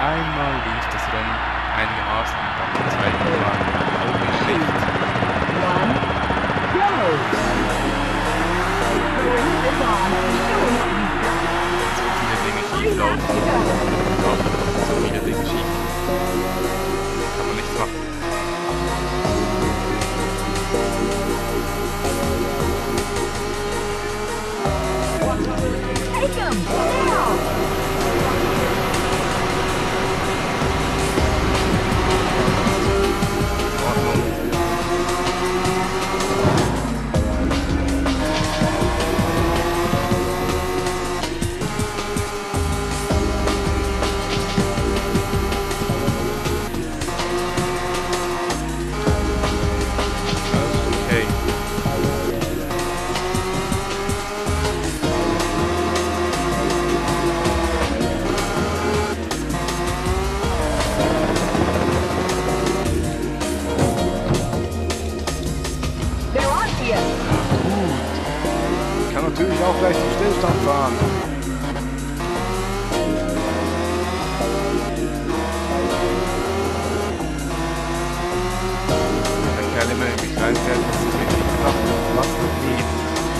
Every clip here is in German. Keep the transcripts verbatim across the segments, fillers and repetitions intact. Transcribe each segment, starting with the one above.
einmal lief das Rennen einigermaßen und dann beim zweiten Mal auch nicht schlecht. So viele Dinge schief laufen. So viele Dinge schief. Kann man nichts machen. Take him! Now! Natürlich auch gleich zum Stillstand fahren. Der Kerl immer in mich reinfährt, dass ich mir nicht nach was noch lebt.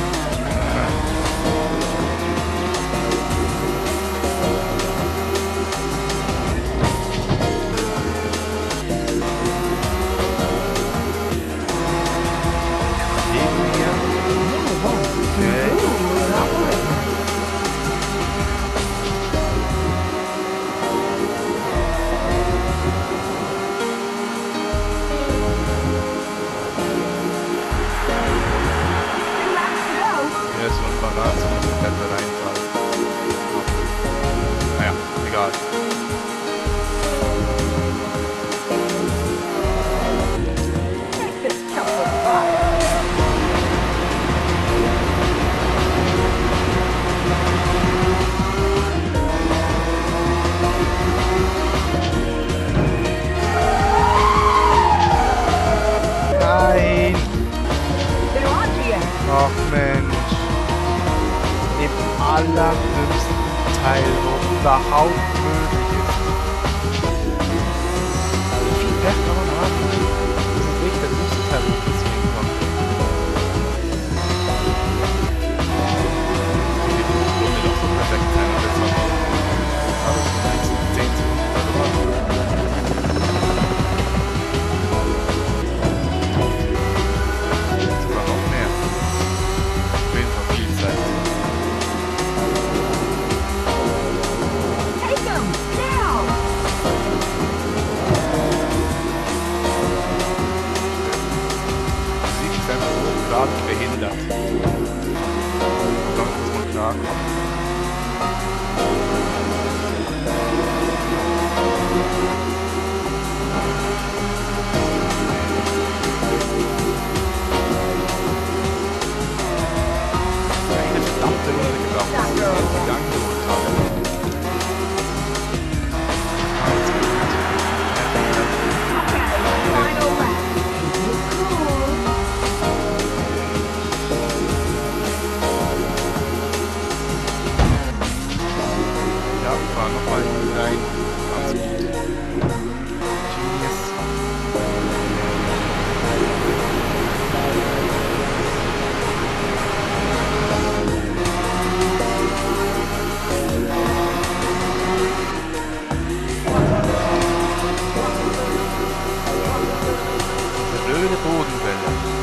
Naja, egal. Nein! Ach Mensch. Im allerhöchsten Teil, wo überhaupt möglich ist. Wie viel Pech kann man haben? Das ist wirklich der höchste Teil, wo ich deswegen komme. Die Runde doch so perfekt sein, aber jetzt noch aber so die nächsten zehn Sekunden oder sogar noch mehr. Auf jeden Fall viel Zeit. Gerade behindert. Damit muss man klarkommen. Eine verdammte Runde gebraucht, dass ich jetzt angeholt habe. Nochmal rein. Ganz gut. Genius. Blöde Bodenwelle.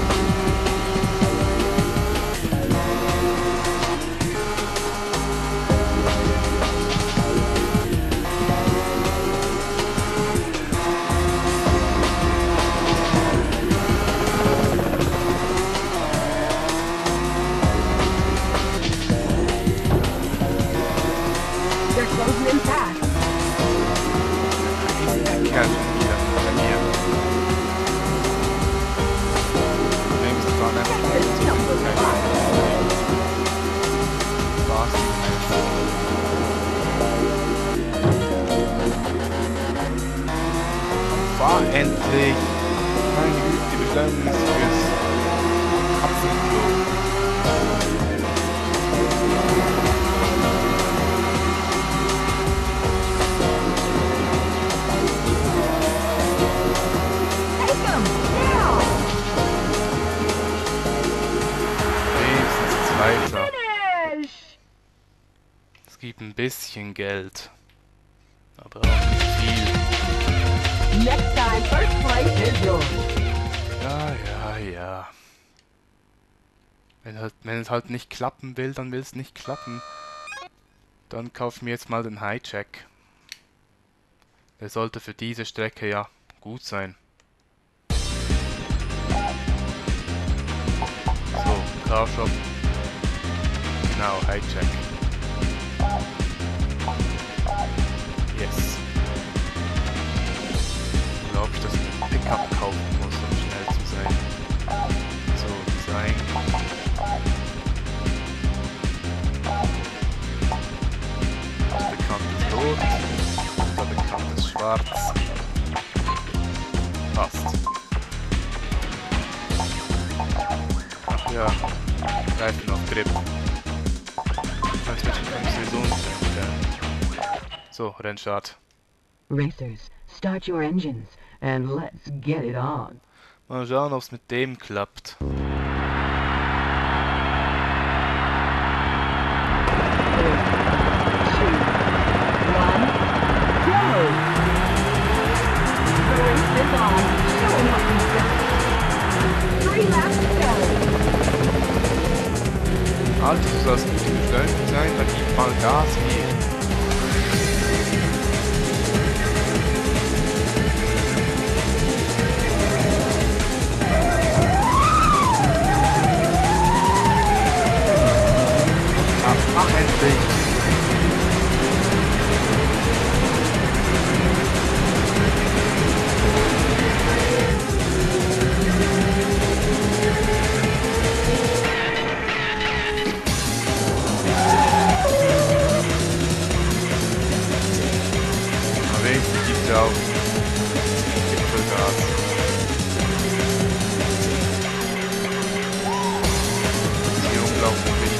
Fahr endlich! Meine Güte, die Beschleunigung ist fürs Katzenklo. ein bisschen Geld. Aber auch nicht viel. Next time, first place is yours. Ja, ja, ja. Wenn, halt, wenn es halt nicht klappen will, dann will es nicht klappen. Dann kauf mir jetzt mal den Hijack. Der sollte für diese Strecke ja gut sein. So, Carshop. Genau, Hijack. Yes. Ich glaube, ich das mit Pickup kaufen muss, um schnell zu sein. So, Design. Das bekanntes Rot. Das bekanntes Schwarz. Passt. Ach ja, Reifen auf Grip. Das kann ich sowieso nicht einstellen. So, Rennstart. Racers, start your engines and let's get it on. Mal schauen, ob es mit dem klappt. Three, two, one, go! The race is on. Show 'em what you've got. Three laps to go. Also, du sollst gut gestellt sein, dann gib mal Gas hier. Mach endlich! Aber wenigstens gibt es ja auch Gipfelgas. Das ist hier unglaublich wichtig.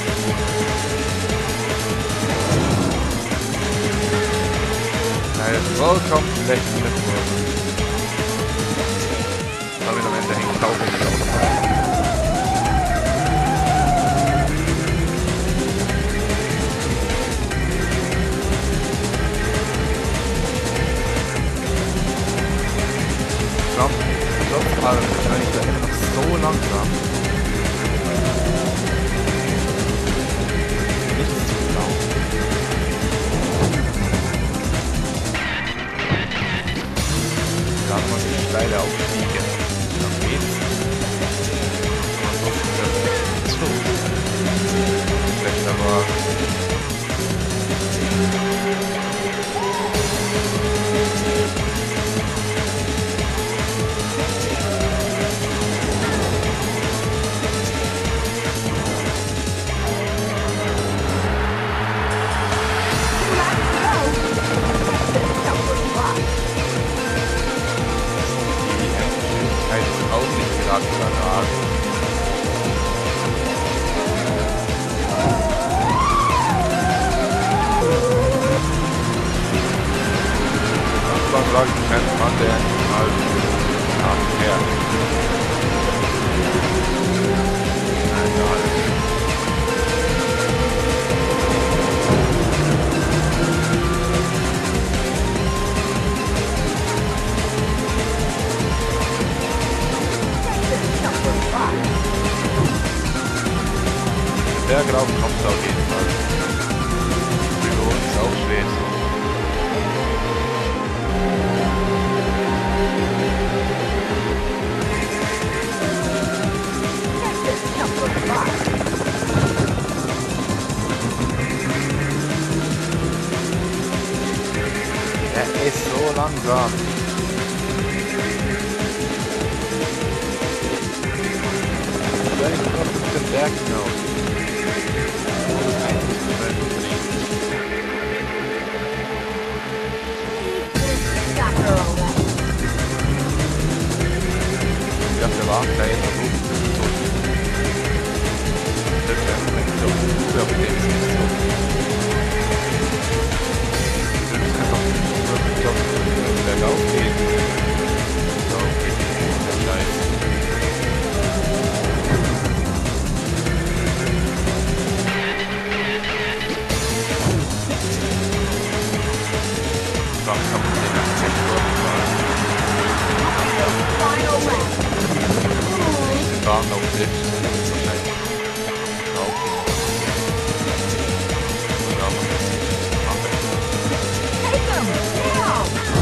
Nein, vollkommen schlecht mit Wurf. Damit am Ende hängt auch nicht auf. Trump, trotz allem wahrscheinlich da immer noch so langsam. Nichts zu glauben. Gerade mal die steile Aufstiege. Dann geht's. Und so ist das so. Schlechter Wagen. Auch nicht gerade überragend. Manchmal frage ich mich einfach, wann der mal nachher. Egal. Der Berg rauf kommt auf jeden Fall. Für uns auch schwer so. Er ist so langsam. Vielleicht kommt auf den Berg hinaus. Ich dachte, der Wagen da jetzt noch oben. Das ist ja nicht so. Ich glaube, der ist nicht so. Das ist einfach wirklich top, wenn der bergauf geht. So, geht der Scheiß. langsam in den Sektor fahren. Final lap. Die Bahn auf Drift wahrscheinlich draufgehen. Ja, aber das ist machen. Take them now.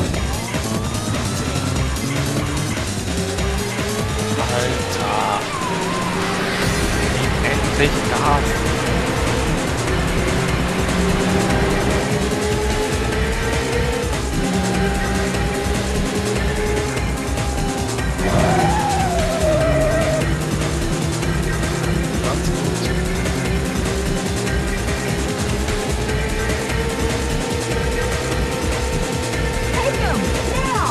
Alter! Gib endlich Gas! Ganz gut. Take them now.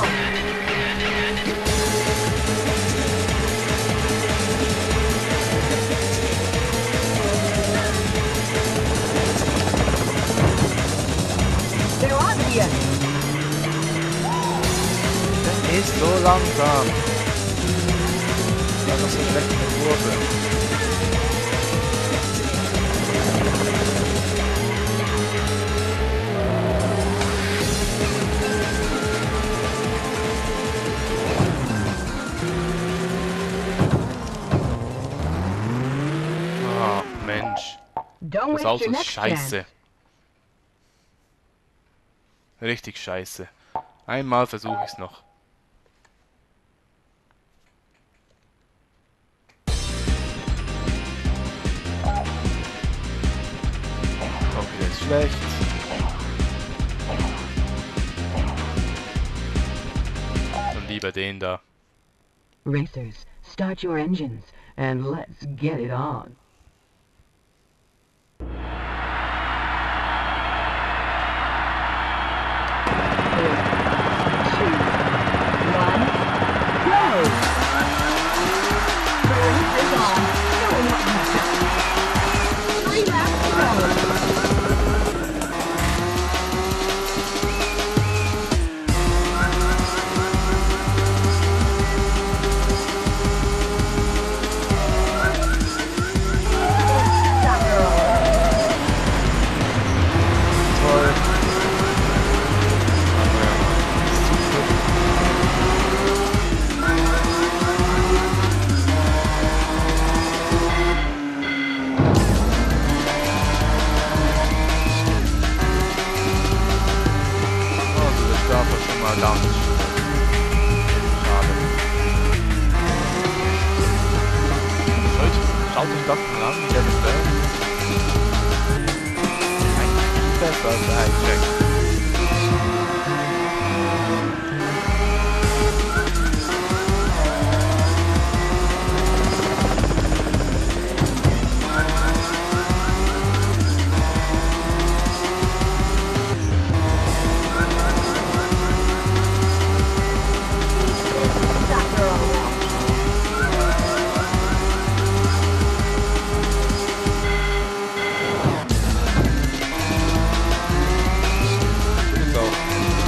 They're on to you. Der ist so langsam. Das ist so schlecht in der Kurve. Ah, Mensch. Don't Das waste Auto your ist next scheiße. chance. Richtig scheiße. Einmal versuche ich es noch. Okay, der ist schlecht. Dann lieber den da. Racers, start your engines and let's get it on. Three, two, one, go! The race is on. Show 'em what you got. Three laps to go. Stop her. Toll. Aber ja, super. Also, das darf er schon mal lang. Schade. Leute, schaut euch das mal an, wie der das fährt. Eigentlich viel besser als der Hijack. Stop her all. Ist auch.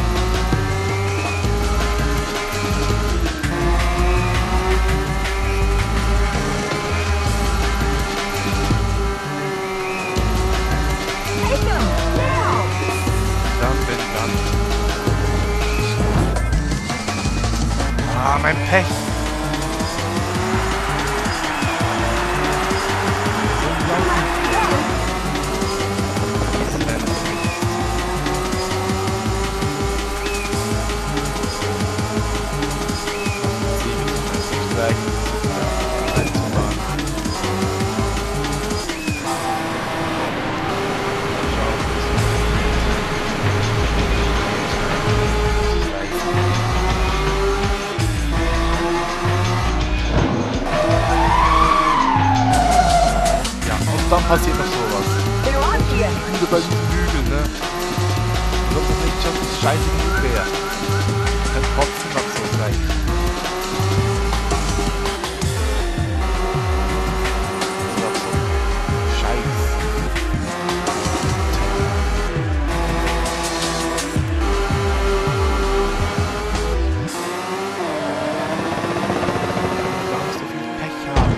Take them now. Dann bin dann. Ah, mein Pech. Ja, und dann passiert noch sowas. They're on to you. Wieder bei diesen Hügeln, ne? Als ob das nicht schon scheiße genug wäre. Dann trotzdem noch so gleich. Das ist doch so scheiße. Da musst du viel Pech haben.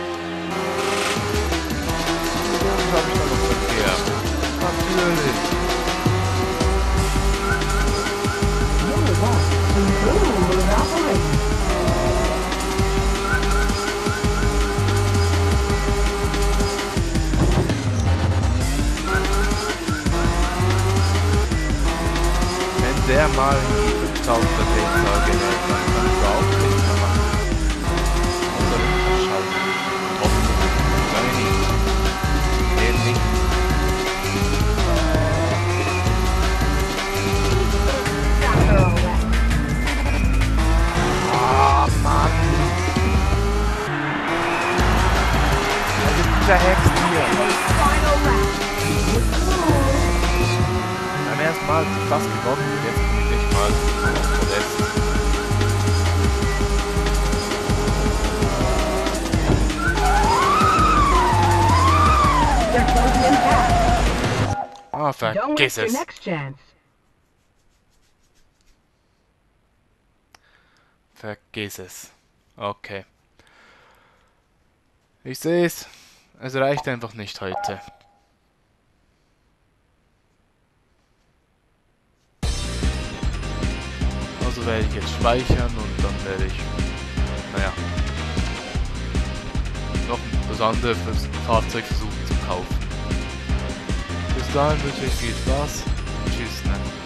Und habe ich da noch Verkehr. Natürlich. der mal in die fünftausend Drehzahl genäht, dann kannst du auch nichts mehr machen. Außer du verschalten. Trotzdem. Lange nicht. Nee, nicht. Ah, Mann. Also dieser Hex hier. Beim ersten Mal fast gewonnen, jetzt bin ich nicht mal auf Podest. Ah, Don't vergiss waste your es. next chance. Vergiss es. Okay. Ich sehe es. Es reicht einfach nicht heute. Also werde ich jetzt speichern und dann werde ich, naja, noch das andere fürs Fahrzeug versuchen zu kaufen. Bis dahin wünsche ich viel Spaß. Tschüss, ne?